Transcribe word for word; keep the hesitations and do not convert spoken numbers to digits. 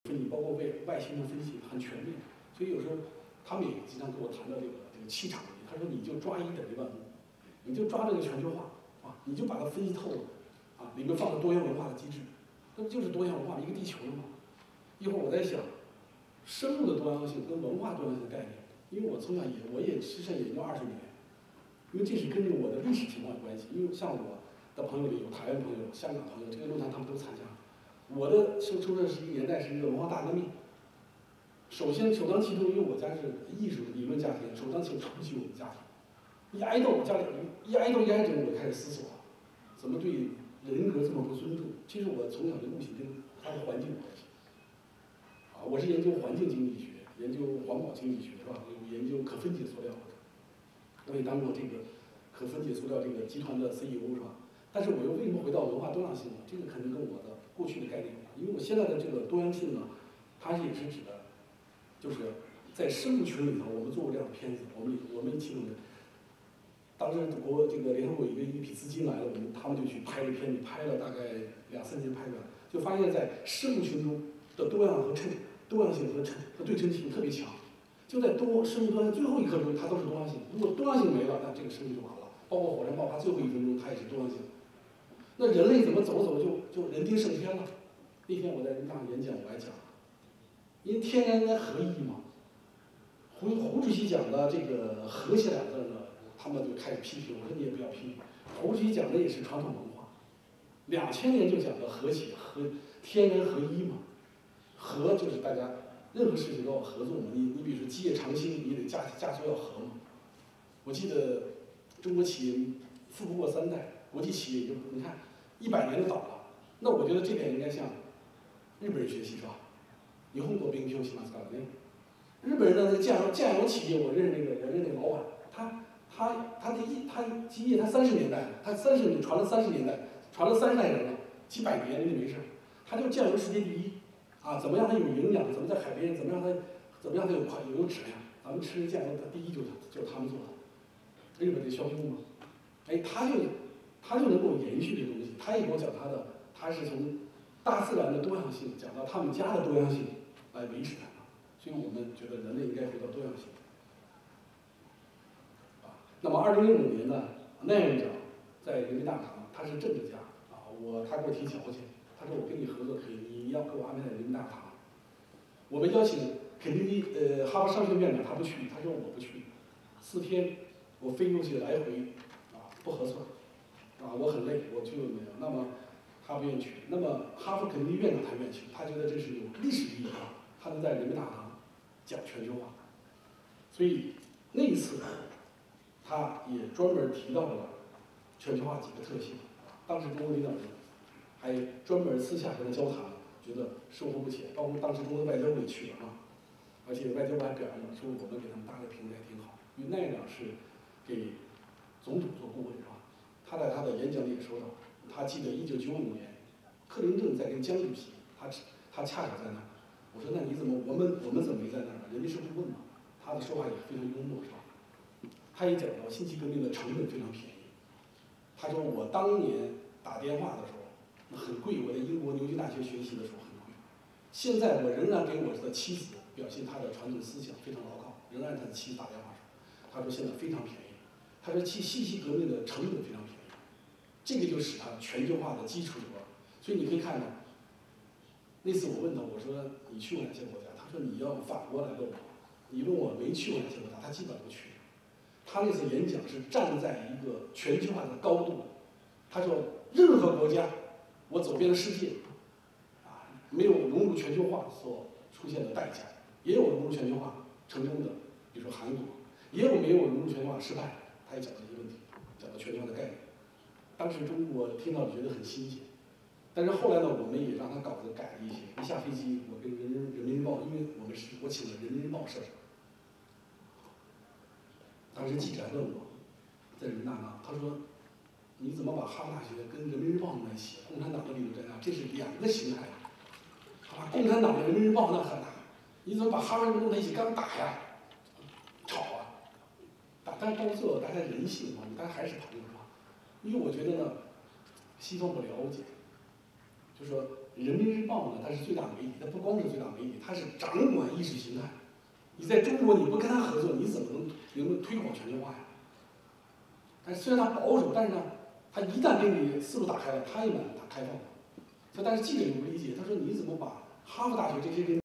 分析，包括为外形的分析很全面。所以有时候他们也经常跟我谈到这个这个气场问题。他说你就抓一等于万物，你就抓这个全球化啊，你就把它分析透了啊，里面放了多元文化的机制，那不就是多元文化一个地球了吗？一会儿我在想，生物的多样性跟文化多样性的概念，因为我从小也我也实际上研究二十年，因为这是跟着我的历史情况有关系。因为像我的朋友里有台湾朋友、香港朋友，这个论坛他们都参加。我的生出生是一个年代是一个文化大革命。首先首当其冲，因为我家是艺术理论家庭，首当其冲冲击我们家庭。一挨斗，家里一挨斗一挨整，我就开始思索，怎么对人格这么不尊重？其实我从小的悟性跟它的环境有关系。啊，我是研究环境经济学，研究环保经济学，是吧？有研究可分解塑料的，我也当过这个可分解塑料这个集团的 C E O， 是吧？但是我又为什么回到文化多样性呢？这个肯定跟我的过去的概念有关，因为我现在的这个多样性呢，它也是指的，就是在生物群里头，我们做过这样的片子，我们我们一起努力。当时国这个联合国一个一笔资金来了，我们他们就去拍这片子，拍了大概两三年拍出来，就发现在生物群中的多样和称多样性和称和对称性特别强。就在多生物多样性最后一刻钟，它都是多样性。如果多样性没了，那这个生命就完了。包括火山爆发最后一分钟，它也是多样性。那人类怎么走着走着就就人定胜天了？那天我在人大演讲，我还讲，因为天人应该合一嘛。胡胡主席讲的这个和谐两个字呢，他们就开始批评。我说你也不要批评，胡主席讲的也是传统文化，两千年就讲的和谐和天人合一嘛。和就是大家任何事情都要合作嘛。你你比如说基业长青，你得家家族要和嘛。我记得中国企业富不过三代，国际企业就你看一百年就倒了。那我觉得这点应该向日本人学习，是吧？日本国兵学习嘛，是吧？日本人的那个酱油酱油企业，我认识那个我认识那个老板，他他他的一他基业他三十年代，他三十年传了三十年代，传了三十代人了，几百年那没事，他就酱油世界第一，啊，怎么样它有营养？怎么在海边？怎么样它怎么样它有快有质量？咱们吃酱油，它第一就是就是他们做的，日本的枭雄嘛，哎，他就他就能够延续这个东西，他也给我讲他的，他是从大自然的多样性讲到他们家的多样性来维持它。所以我们觉得人类应该回到多样性。啊，那么二零零五年呢，赖院长在人民大堂，他是政治家啊，我他给我提条件，他说我跟你合作可以，你要给我安排在人民大堂。我们邀请肯定的呃哈佛商学院院长他不去，他说我不去，四天我飞过去来回啊不合算，啊我很累，我去了没有？那么他不愿意去，那么哈佛肯定院长他愿意去，他觉得这是有历史意义的，他能在人民大堂讲全球化，所以那一次，他也专门提到了全球化几个特性。当时中国领导人还专门私下跟他交谈，觉得收获不浅。包括当时中国外交部也去了啊，而且外交部还表扬了，说我们给他们搭的平台挺好。因为奈院长是给总统做顾问是吧？他在他的演讲里也说到，他记得一九九五年，克林顿在跟江主席，他他恰巧在那儿。我说那你怎么我们我们怎么没在那儿呢？人家是顾问嘛，他的说话也非常幽默，是吧？他也讲到信息革命的成本非常便宜。他说我当年打电话的时候，那很贵，我在英国牛津大学学习的时候很贵。现在我仍然给我的妻子表现他的传统思想非常牢靠，仍然他的妻子打电话说，他说现在非常便宜。他说信信息革命的成本非常便宜，这个就使他全球化的基础有了。所以你可以看到。那次我问他，我说你去过哪些国家？他说你要法国来问我，你问我没去过哪些国家，他基本不去。他那次演讲是站在一个全球化的高度，他说任何国家，我走遍了世界，啊，没有融入全球化所出现的代价，也有融入全球化成功的，比如说韩国，也有没有融入全球化失败的。他也讲了这些问题，讲到全球化的概念。当时中国听到觉得很新鲜。但是后来呢，我们也让他稿子改了一些。一下飞机，我跟人人人民日报，因为我们是我请了人民日报社长。当时记者还问我，在人大呢，他说：“你怎么把哈佛大学跟人民日报弄在一起？共产党的理论在那，这是两个形态。啊，共产党的人民日报那很大，你怎么把哈佛弄在一起？干嘛打呀？吵啊！打，但是到最后大家人性嘛，大家还是朋友是吧？因为我觉得呢，西方不了解。”就说人民日报呢，它是最大媒体，它不光是最大媒体，它是掌管意识形态。你在中国你不跟他合作，你怎么能能推广全球化呀？但是虽然他保守，但是呢，他一旦给你思路打开了，他也蛮打开放的。所以，但是记者就不理解，他说你怎么把哈佛大学这些人